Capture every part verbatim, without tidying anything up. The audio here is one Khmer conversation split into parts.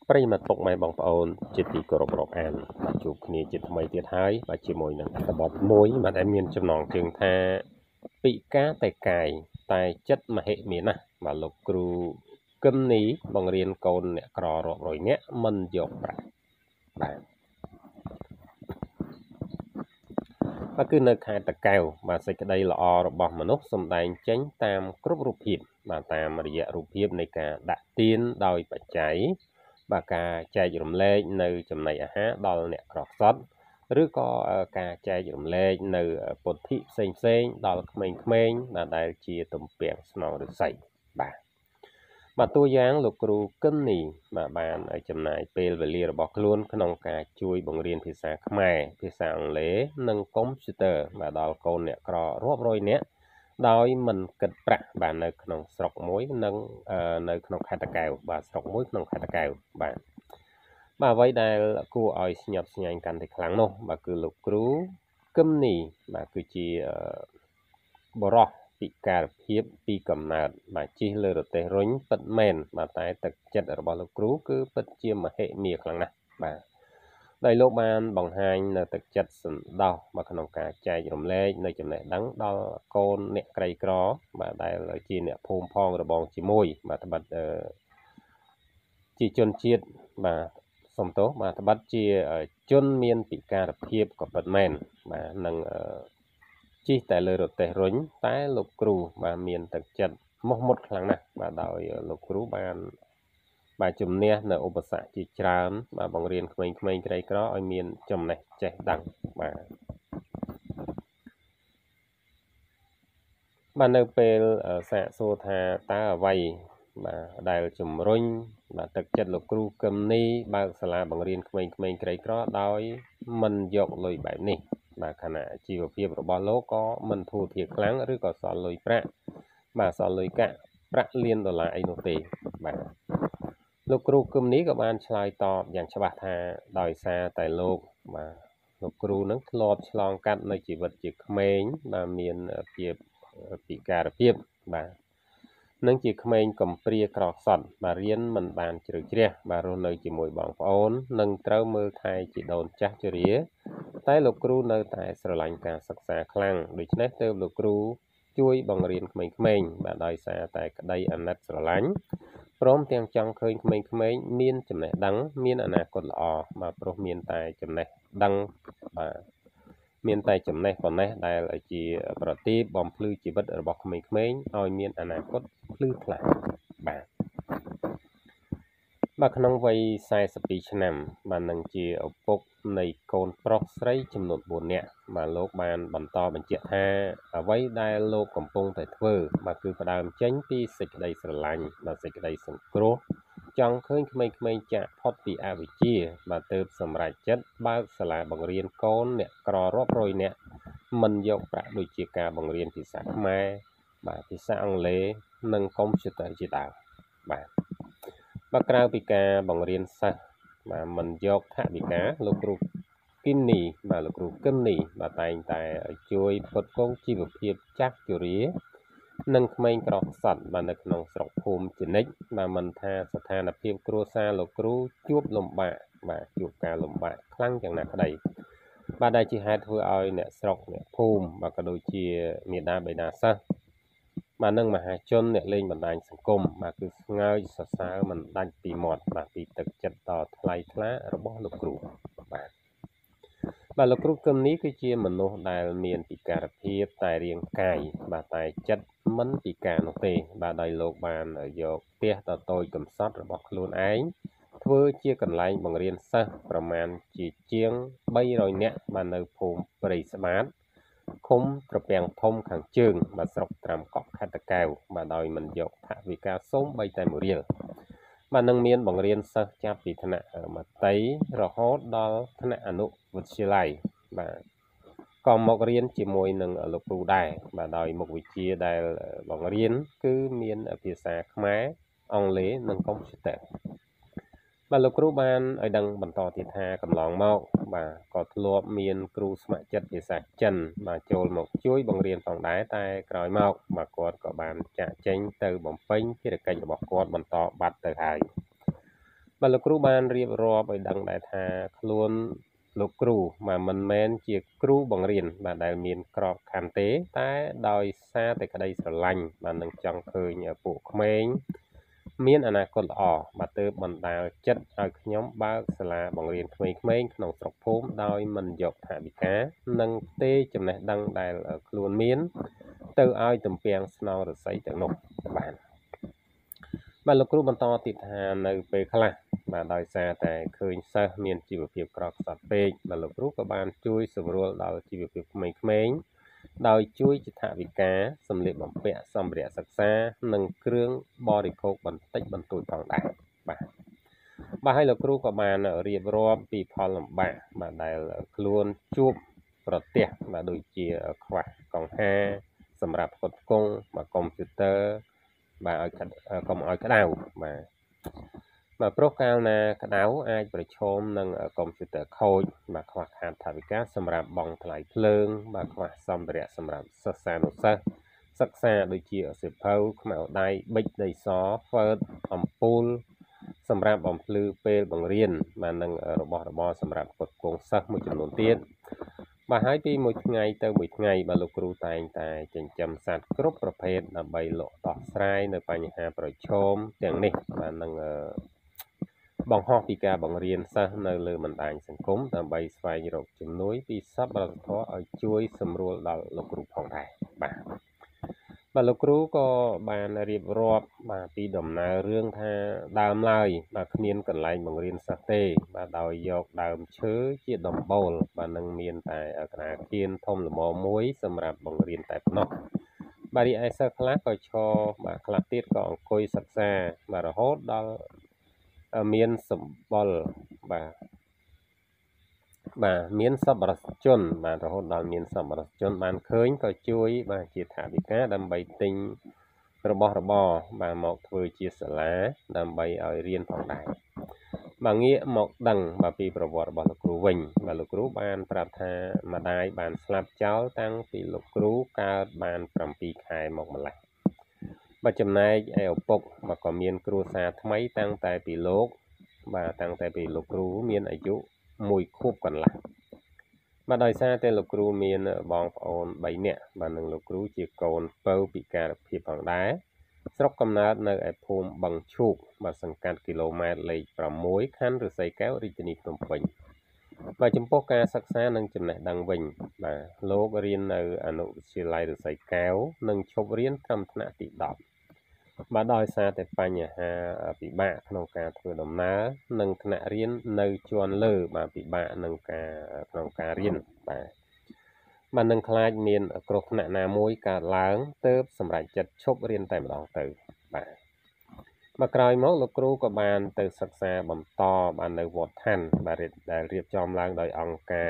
ប្រិយមិត្តពុកម៉ែបងប្អូនជាទីគោរពរាប់អានបាទជួបគ្នាជាថ្មីទៀតហើយបាទជាមួយនឹងអត្ថបទមួយបាទដែលមានចំណងជើងថាពិការតែកាយតែចិត្តមហិមាណាស់បាទលោកគ្រូគឹមនីបង្រៀនកូនអ្នកក្ររាប់រយនាក់មិនយកប្រាក់បាទបាទគឺនៅខេត្តតាកែវបាទសេចក្តីល្អរបស់មនុស្សសម្ដែងចេញតាមគ្រប់រូបភាពបាទតាមរយៈរូបភាពនៃការដាក់ទានដោយបច្ច័យបាទការចែករំលែកនៅចំណីអាហារដល់អ្នកក្រខ្សត់ឬក៏ការចែករំលែកនៅពុទ្ធិផ្សេងផ្សេងដល់ក្មេងៗដែលជាទំពាំងស្នងឫស្សីបាទបាទតួយ៉ាងលោកគ្រូគឹមនីបាទបានចំណាយពេលវេលារបស់ខ្លួនក្នុងការជួយបង្រៀនភាសាខ្មែរភាសាអង់គ្លេសនិងកុំព្យូទ័របាទដល់កូនអ្នកក្ររាប់រយនាក់ដោយមិនគិតប្រាក់បាទនៅក្នុងស្រុកមួយនិងនៅក្នុងខេត្តតាកែវបាទស្រុកមួយក្នុងខេត្តតាកែវបាទបាទអ្វីដែលគួរឲ្យស្ញប់ស្ញែងកាន់តែខ្លាំងនោះបាទគឺលោកគ្រូគឹមនីបាទគឺជាបរិះពិការភាពពីកំណើតបាទជិះលើរទេះរុញពិតមែនបាទតែទឹកចិត្តរបស់លោកគ្រូគឺពិតជាមហិមាខ្លាំងណាស់បាទដោយលោកបានបង្ហាញនៅទឹកចិត្តសន្តោសបាទក្នុងការចែករំលែកនៅចំណេះដឹងដល់កូនអ្នកក្រីក្របាទដែលជាអ្នកភូមិផងរបងជាមួយបាទត្បិតជាជនជាតិបាទសំទោសបាទត្បិតជាជនមានពិការភាពក៏ពិតមែនបាទនឹងជិះតែលើរទេះរុញតែលោកគ្រូបាទមានទឹកចិត្តមោះមុតខ្លាំងណាស់បាទដោយលោកគ្រូបានបាទជំនះនៅឧបសគ្គជាច្រើនបាទបង្រៀនក្មេងៗក្រីក្រឲ្យមានចំណេះចេះដឹងបាទបាទនៅពេលសាកសួរថាតើអ្វីបាទដែលជំរុញបាទទឹកចិត្តលោកគ្រូគឹមនីបើកសាលាបង្រៀនក្មេងៗក្រីក្រដោយមិនយកលុយបែបនេះបាទខណៈជីវភាពរបស់លោកក៏មិនធូរធារខ្លាំងឬក៏សល់លុយប្រាក់បាទសល់លុយកាក់ប្រាក់លានដុល្លារអីនោះទេបាទលោកគ្រូគឹមនីក៏បានឆ្លើយតបយ៉ាងច្បាស់ថាដោយសារតែលោកបាទលោកគ្រូនឹងធ្លាប់ឆ្លងកាត់នៅជីវិតជាក្មេងបាទមានភាពពិការភាពបាទនឹងជាក្មេងកំព្រាក្រខ្សត់បាទរៀនមិនបានជ្រៅជ្រះបាទរស់នៅជាមួយបងប្អូននិងត្រូវមើលថែជីដូនចាស់ជរាតែលោកគ្រូនៅតែស្រឡាញ់ការសិក្សាខ្លាំងដូច្នេះទើបលោកគ្រូជួយបង្រៀនក្មេងៗបាទដោយសារតែក្តីអាណិតស្រឡាញ់ព្រមទាំងចង់ឃើញក្មេងៗមានចំណេះដឹងមានអនាគតល្អបាទព្រោះមានតែចំណេះដឹងបាទមានតែចំណេះប៉ុណ្ណេះដែលជាប្រទីបបំភ្លឺជីវិតរបស់ក្មេងៗឲ្យមានអនាគតភ្លឺថ្លាបាទបាទក្នុងវ័យសែសិបពីរឆ្នាំបាទនឹងជាឪពុកនៃកូនប្រុសស្រីចំនួនបួននាក់បាទលោកបានបន្តបញ្ជាក់ថាអ្វីដែលលោកកំពុងតែធ្វើបាទគឺផ្ដើមចេញពីសេចក្តីស្រឡាញ់បាទសេចក្តីសង្គ្រោះចង់ឃើញក្មេងៗចាកផុតពីអវិជ្ជាបាទទើបសម្រេចចិត្តបើកសាលាបង្រៀនកូនអ្នកក្ររាប់រយនាក់មិនយកប្រាក់ដូចជាការបង្រៀនភាសាខ្មែរបាទភាសាអង់គ្លេសនិងកុំព្យូទ័រជាដើមបាទបាទក្រៅពីការបង្រៀនសិស្សបាទមិនយកថវិកាលោកគ្រូគឹមនីបាទលោកគ្រូគឹមនីបាទតែងតែជួយផ្គត់ផ្គង់ជីវភាពចាស់ជរានិងក្មេងក្រខ្សត់បាទនៅក្នុងស្រុកភូមិជានិច្ចបាទមិនថាស្ថានភាពគ្រួសារលោកគ្រូជួបលំបាកបាទជួបការលំបាកខ្លាំងយ៉ាងណាក្តីបាទដែលជាហេតុធ្វើឲ្យអ្នកស្រុកអ្នកភូមិបាទក៏ដូចជាមាតាបិតាសិស្សបាទនឹងមហាជនអ្នកលេងបណ្ដាញសង្គមបាទគឺស្ងើចសរសើរមិនដាច់ពីមាត់បាទពីទឹកចិត្តដ៏ថ្លៃថ្លារបស់លោកគ្រូបាទបាទលោកគ្រូគឹមនេះគឺជាមនុស្សដែលមានពិការភាពតែរាងកាយបាទតែចិត្តមិនពិការនោះទេបាទដោយលោកបានយកផ្ទះតតូចកំសត់របស់ខ្លួនឯងធ្វើជាកន្លែងបង្រៀនសិស្សប្រមាណជាជាងបីរយនាក់បាទនៅភូមិព្រៃស្បាតឃុំត្រពាំងធំខាងជើងបាទស្រុកត្រាំកក់ខេត្តតាកែវបាទដោយមិនយកថវិកាសូម្បីតែមួយរៀលបាទនឹងមានបង្រៀនសិស្សចាប់ពីថ្នាក់មត្តេយ្យរហូតដល់ថ្នាក់អនុវិទ្យាល័យបាទក៏មករៀនជាមួយនឹងលោកគ្រូដែរបាទដោយមុខវិជ្ជាដែលបង្រៀនគឺមានភាសាខ្មែរអង់គ្លេសនិងកុំព្យូទ័របាទលោកគ្រូបានឲ្យដឹងបន្តទៀតថាកន្លងមកបាទក៏ធ្លាប់មានគ្រូស្ម័គ្រចិត្តភាសាចិនបាទចូលមកជួយបង្រៀនផងដែរតែក្រោយមកបាទគាត់ក៏បានចាកចេញទៅបំពេញភារកិច្ចរបស់គាត់បន្តបាត់ទៅហើយបាទលោកគ្រូបានរៀបរាប់ឲ្យដឹងដែរថាខ្លួនលោកគ្រូបាទមិនមែនជាគ្រូបង្រៀនបាទដែលមានក្របខ័ណ្ឌទេតែដោយសារតែក្តីស្រឡាញ់បាទនឹងចង់ឃើញពួកក្មេងមានអនាគតល្អបាទទើបបណ្ដាលចិត្តឲ្យខ្ញុំបើកសាលាបង្រៀនក្មេងៗក្នុងស្រុកភូមិដោយមិនយកថវិកានិងទេចំណេះដឹងដែលខ្លួនមានទៅឲ្យទំពាំងស្នងរស័យទាំងនោះបាទបាទលោកគ្រូបន្តទៀតថានៅពេលខ្លះបាទដោយសារតែឃើញសិស្សមានជីវភាពក្រខ្សត់ពេកបាទលោកគ្រូក៏បានជួយសម្រួលដល់ជីវភាពក្មេងៗដោយជួយជាថវិកាសម្លៀកបំពាក់សម្ភារៈសិក្សានិងគ្រឿងបរិភោគបន្តិចបន្តួចផងដែរបាទបាទហើយលោកគ្រូក៏បានរៀបរាប់ពីផលលំបាកបាទដែលខ្លួនជួបប្រទះបាទដូចជាខ្វះកង្ហារសម្រាប់ផ្គត់ផ្គង់បាទកុំព្យូទ័របាទឲ្យកុំឲ្យក្តៅបាទបាទព្រោះកាលណាក្តៅអាចប្រឈមនឹងកុំព្យូទ័រខូចបាទខ្វះខាតថវិកាសម្រាប់បង់ថ្លៃភ្លើងបាទខ្វះសម្ភារៈសម្រាប់សិស្សានុសិស្សសិក្សាដូចជាសៀវភៅខ្មៅដៃប៊ិចដីសហ្វឺតអំពូលសម្រាប់បំភ្លឺពេលបង្រៀនបាទនឹងរបស់របរសម្រាប់ផ្គត់ផ្គង់សិស្សមួយចំនួនទៀតបាទហើយពីមួយថ្ងៃទៅមួយថ្ងៃបាទលោកគ្រូតែងតែចិញ្ចឹមសត្វគ្រប់ប្រភេទដើម្បីលក់ដោះស្រាយនៅបញ្ហាប្រឈមទាំងនេះបាទនឹងបង្ហោះពីការបង្រៀនសិស្សនៅលើបណ្ដាញសង្គមដើម្បីស្វែងរកជំនួយពីសប្បុរសធម៌ឲ្យជួយសម្រួលដល់លោកគ្រូផងដែរបាទបាទលោកគ្រូក៏បានរៀបរាប់បាទពីដំណើររឿងថាដើមឡើយបាទគ្មានកន្លែងបង្រៀនសិស្សទេបាទដោយយកដើមឈើជាដំបូលបាទនឹងមានតែក្តារខៀនធំល្មមមួយសម្រាប់បង្រៀនតែប៉ុណ្ណោះបាទរីឯសិស្សខ្លះក៏ឈរបាទខ្លះទៀតក៏អង្គុយសិក្សាបាទរហូតដល់មានសម្បុរបាទបាទមានសប្បុរសជនបាទរហូតដល់មានសប្បុរសជនបានឃើញក៏ជួយបាទជាថវិកាដើម្បីទិញរបស់របរបាទមកធ្វើជាសាលាដើម្បីឲ្យរៀនផងដែរបាទងាកមកដឹងបាទពីប្រវត្តិរបស់លោកគ្រូវិញបាទលោកគ្រូបានប្រាប់ថាម្ដាយបានស្លាប់ចោលតាំងពីលោកគ្រូកើតបាន7ខែមកម្ល៉េះបាទចំណែកឯឪពុកបាទក៏មានគ្រួសារថ្មីតាំងតែពីលោកបាទតាំងតែពីលោកគ្រូមានអាយុមួយខួបកន្លះបាទដោយសារតែលោកគ្រូមានបងប្អូន3នាក់បាទនិងលោកគ្រូជាកូនពៅពិការភាពផងដែរស្រុកកំណើតនៅឯភូមិបឹងឈូកបាទសង្កាត់គីឡូម៉ែត្រលេខ6ខណ្ឌឫស្សីកែវរាជធានីភ្នំពេញបាទចំពោះការសិក្សានិងចំណេះដឹងវិញបាទលោករៀននៅអនុវិទ្យាល័យឫស្សីកែវនិងឈប់រៀនត្រឹមថ្នាក់ទីដប់បាទដោយសារតែបញ្ហាពិបាកក្នុងការធ្វើដំណើរនិងថ្នាក់រៀននៅជាន់លើបាទពិបាកនឹងការក្នុងការរៀនបាទបាទនឹងខ្លាចមានគ្រោះថ្នាក់ណាមួយកើតឡើងទើបសម្រេចចិត្តឈប់រៀនតែម្ដងទៅបាទមកក្រោយមកលោកគ្រូក៏បានទៅសិក្សាបន្តបាននៅវត្តឋានបាទដែលរៀបចំឡើងដោយអង្គការ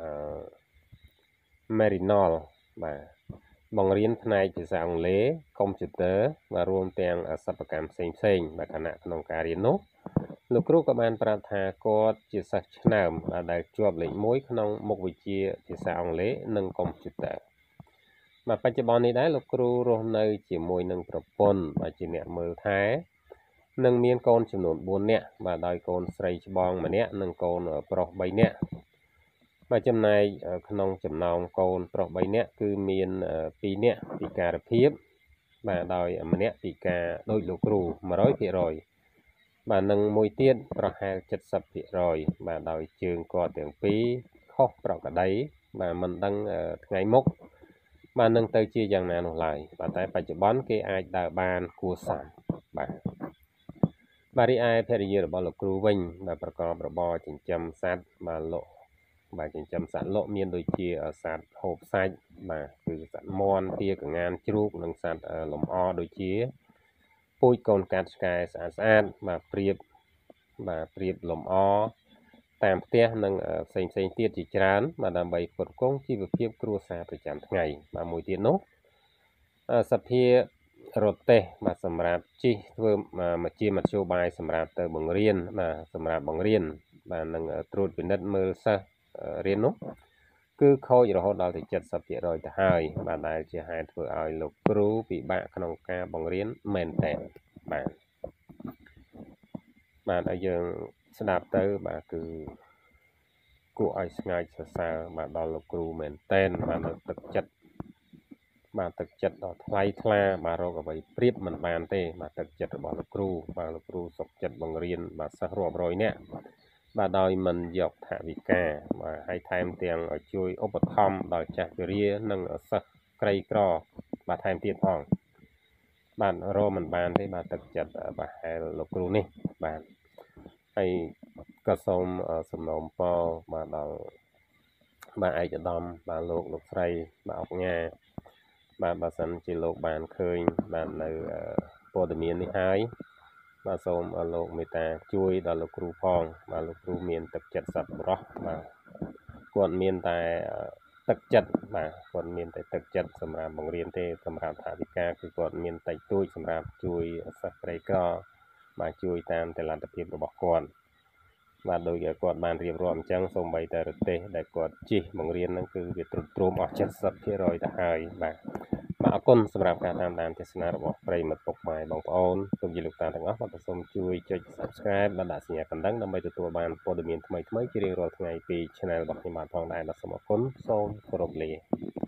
Merinol បាទបង្រៀនផ្នែកភាសាអង់គ្លេសកុំព្យូទ័របាទរួមទាំងសិប្បកម្មផ្សេងផ្សេងបាទខណៈក្នុងការរៀននោះលោកគ្រូក៏បានប្រាប់ថាគាត់ជាសិស្សឆ្នើមដែលជាប់លេខមួយក្នុងមុខវិជ្ជាភាសាអង់គ្លេសនិងកុំព្យូទ័របាទបច្ចុប្បន្ននេះដែរលោកគ្រូរស់នៅជាមួយនឹងប្រពន្ធបាទជាអ្នកមើលថែនិងមានកូនចំនួន4នាក់បាទដោយកូនស្រីច្បងម្នាក់និងកូនប្រុស3នាក់បាទចំណែកក្នុងចំណោមកូនប្រុស3នាក់គឺមាន2នាក់ពិការភាពបាទដោយម្នាក់ពិការដោយលោកគ្រូ100%បាទនិងមួយទៀតប្រហែល70%បាទដោយជើងគាត់ទាំងពីរខុសប្រក្រតីបាទមិនដឹងថ្ងៃមុខបាទនឹងទៅជាយ៉ាងណានោះឡើយបាទតែបច្ចុប្បន្នគេអាចដើរបានគួរសមបាទបាទរីឯភរិយារបស់លោកគ្រូវិញបាទប្រកបរបរចិញ្ចឹមសត្វបាទលក់បាទចិញ្ចឹមសត្វលក់មានដូចជាសត្វហូបសាច់បាទគឺសត្វមាន់ទាកងានជ្រូកនិងសត្វលម្អដូចជាពូជកូនកាត់ឆ្កែស្អាតស្អាតបាទព្រៀបបាទព្រៀបលម្អតាមផ្ទះនិងផ្សេងផ្សេងទៀតជាច្រើនបាទដើម្បីផ្គត់ផ្គង់ជីវភាពគ្រួសារប្រចាំថ្ងៃបាទមួយទៀតនោះសភារទេះបាទសម្រាប់ជិះធ្វើមកជាមធ្យោបាយសម្រាប់ទៅបង្រៀនបាទសម្រាប់បង្រៀនបាទនឹងត្រួតពិនិត្យមើលសិស្សរៀននោះគឺខូចរហូតដល់ទៅ70%ទៅហើយបាទដែលជាហេតុធ្វើឲ្យលោកគ្រូពិបាកក្នុងការបង្រៀនមែនទែនបាទ bạn ở dương sẽ đạp tới bà cứ của ai ngay sơ sa bà đo lục cừu mền tên bà được thực chất bà thực chất đó thay thla bà rồi có vậy priếp mình bàn tê bà thực chất bà lục cừu bà lục cừu sọc chất bằng riêng bà sắc rộp rồi nè bà đòi mình dọc thả vị ca mà hay thêm tiền ở chui ốp thom đòi chặt ria nâng ở sắc cây cro bà thêm tiền phòng bạn rô mình bàn thế bà thực chất bà hay lục cừu nè bạn hay có xong ở sầm nồng po bà đòi bà ai cho đom bà luộc lục sray bà ốc nha bà bà sẵn chỉ luộc bàn khơi bànនៅព័ត៌មាននេះហើយបាទសូមលោកមេត្តាជួយដល់លោកគ្រូផងបាទលោកគ្រូមានទឹកចិត្តសប្បុរសបាទគាត់មានតែទឹកចិត្តបាទគាត់មានតែទឹកចិត្តសម្រាប់បង្រៀនទេសម្រាប់ថាវិការគឺគាត់មានតិចតួចសម្រាប់ជួយសិស្សក្រីក្របាទជួយតាមតលទ្ធភាពរបស់គាត់បាទដោយគាត់បានរៀបរាប់អញ្ចឹងសូម្បីតែរទេសដែលគាត់ជិះបង្រៀនហ្នឹងគឺវាទ្រុឌទ្រោមអស់ เจ็ดสิบเปอร์เซ็นต์ ទៅហើយបាទបាទអរគុណសម្រាប់ការតាមដានទស្សនារបស់ប្រិយមិត្តពុកម៉ែបងប្អូនលោកយាយលោកតាទាំងអស់បាទសូមជួយចុច Subscribe និងដាក់សញ្ញាកណ្ដឹងដើម្បីទទួលបានព័ត៌មានថ្មីៗជារៀងរាល់ថ្ងៃពី Channel របស់ខ្ញុំបាទផងដែរបាទសូមអរគុណសូមគោរពលា